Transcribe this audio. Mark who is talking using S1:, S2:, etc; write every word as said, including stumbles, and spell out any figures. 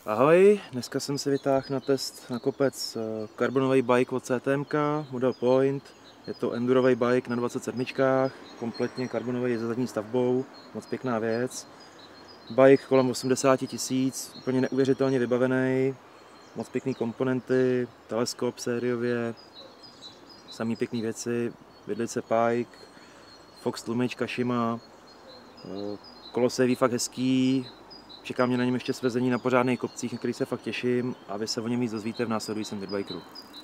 S1: Ahoj, dneska jsem si vytáhl na test na kopec karbonový bike od C T M K, Model Point. Je to endurový bike na dvacet sedm, kompletně karbonový se zadní stavbou, moc pěkná věc. Bike kolem osmdesát tisíc, úplně neuvěřitelně vybavený, moc pěkný komponenty, teleskop sériově, samý pěkný věci, vidlice Pike, Fox tlumička Shima, kolo se jeví fakt hezký. Čeká mě na něm ještě svezení na pořádných kopcích, na který se fakt těším, a vy se o něm víc dozvíte v následujícím Vidbikeru.